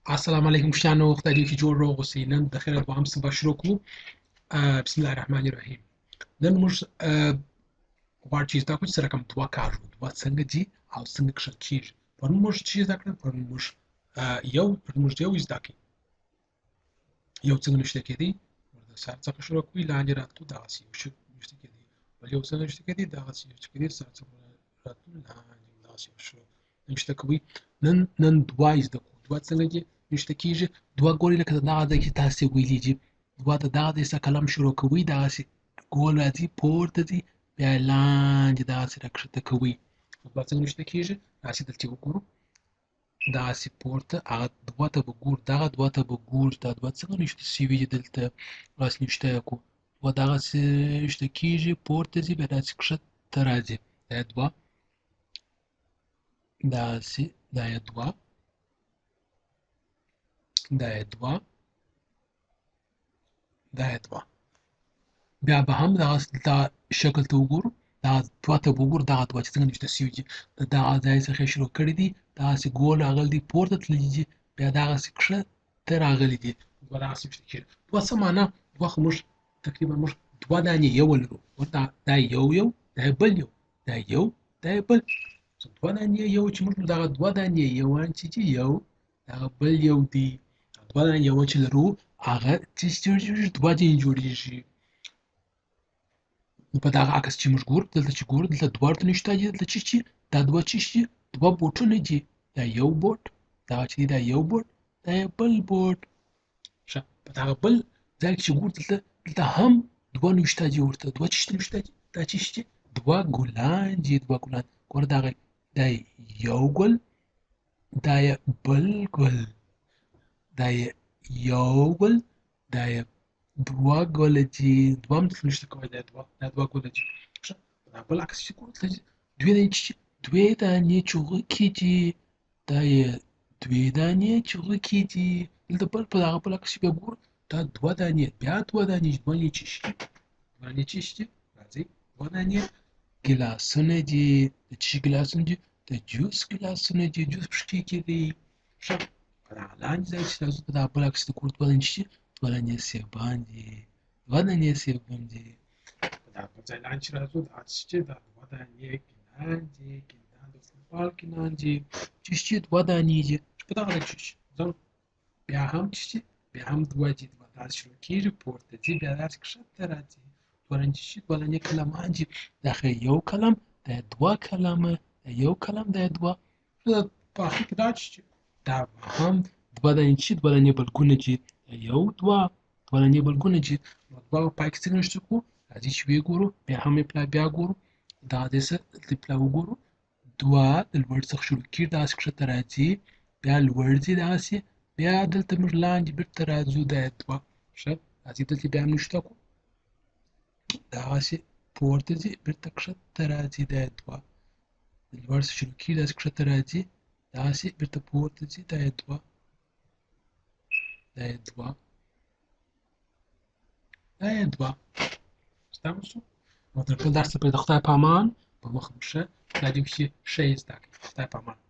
السلام علیکم شانو خدای دې چې جوړ روغ اوسئ. نن د خیر دوام صبح شروع کوو. بسم الله الرحمن الرحیم. نن موږ غواړو چې زده کړو چې رقم 2 کار وکړو. 2 څنګه ځي او څنګه کښل کېږي. پرون موږ چې زده کړه پرون موږ یو زده کړو. یو څنګه نشته کېدی د سر څخه شروع کوي لاندې راتلو دغسې یو شی نشته کېدی. بل یو څنګه نشته کېدی دغسې یو چې کېدی سر څخه راتلو لاندې دغسې یو شی نشته کوي. نن 2 زده کوو. 2 څنګه دي نشته کېږي. 2 ګورئ لکه دغه ځای کې تاسې ویلي دي 2 ته دغه ځای څخه قلم شروع کوئ دغسې ګول راځي پورته ځي بیا یې لاندې دغسې راکښته کوئ. 2 څنګه نشته کېږي راسئ دلته وګورو دغسې پورته هغه 2 ته به ګورو دغه 2 ته به ګورو دا 2 څنګه نشته سوي دي دلته راسئ نشته یې کړو 2 دغسې نشته کېږي پورته ځي بیا داسې کښته راځي دا یې 2 داسې دا یې 2 دا یې 2 دا یې 2 بیا به هم دغه شکل ته وګورو دغه 2 ته به وګورو دغه 2 چې څنګه نشته سوي دي د دغه ځای څخه یې شروع کړي دي دغسې ګول راغلی دی پورته تللي دي بیا دغسې کښته راغلي دي 2 دغسې نشته کېږي 2 څه معنا 2 خو موږ تقریبا موږ 2 دانې یو لرو دا یو دا یې بل یو دا یو دا یې بل 2 دانې یو چې موږ دغه 2 دانې یوان چې دي یو دغه بل یو دی 2 دانې یو چې لرو هغه چې جوړېږي 2 ځینې جوړېږي. نو په دغه عکس چې موږ ګورو دلته چې ګورو دلته 2 ورته نشته دي دلته چې دا 2 چې دي 2 بوټونه دي دا یو بوټ دغه چې دی دا یو بوټ دا یې بل بوټ. ښه په دغه بل ځای کې چې ګورو دلته هم 2 نشته دي ورته 2 چې نشته دي دا چې دي 2 ګلان دي 2 ګلان ګوره دغه دا یو ګل دا یې بل ګل دا یې یو ګل دا یې 2 ګله دي 2 هم دلته نشته کوی دا 2 ګله دي. ښه په دغه بل عکس چې ګورو دلته 2 دانې چغکې دي دا یې 2 دانې چغکې دي دلته بل په دغه بل عکس چې بیا ګورو دا 2 دانې بیا 2 دانې 2 دانې چې دي 2 دانې چې دي راځئ 2 دانې ګیلاسونه دي د څه شي ګیلاسونه دي د جوس ګیلاسونه دي جوس پکې کېدی. ښه په دغه لاندې ځای چې راځو په دغه بل عکس ته ګورو 2 دانې چې دي 2 دانې سیبان دي 2 دانې سیبان دي په دغه بل ځای لاندې چې راځو دا چې دا 2 دانې ګیلان دي ګیلان د فوټبال ګیلان دي چې 2 دانې دي په دغه ځای چې ځم بیا هم چې بیا هم 2 دي 2 داسې شروع کېږي پورته ځي بیا داسې کښته راځي 2 دانې چې 2 دانې قلمان دي دا ښه یو قلم دا 2 قلمه دا یو قلم دا 2 په اخر کې دا چې دا هم 2 دانې چې 2 دانې بلګونه دي یو 2 دانې بلګونه دي نو 2 پای کې څنګه نشته کړو راځئ چې ویې ګورو بیا هم یې بیا ګورو دغه ځای څخه دلته پلا وګورو 2 د لوړ څخه شروع کېږي داسې کښته راځي بیا لوړ ځي داسې بیا دلته موږ لاندې بېرته راځو دا یې 2 ښه راځئ دلته بیا هم نشته کړو دغسې پورته ځي بېرته کښته راځي دا یې 2 د لوړ څخه شروع کېږي داسې کښته راځي داسې بېرته پورته ځي دا یې 2 دا یې 2 دا یې 2 ستاسو شو نو تر ټول درس پرې د خدای په امان په مخ مو ښه خدای دې وکړي ښه یې زده کړئ خدای په امان.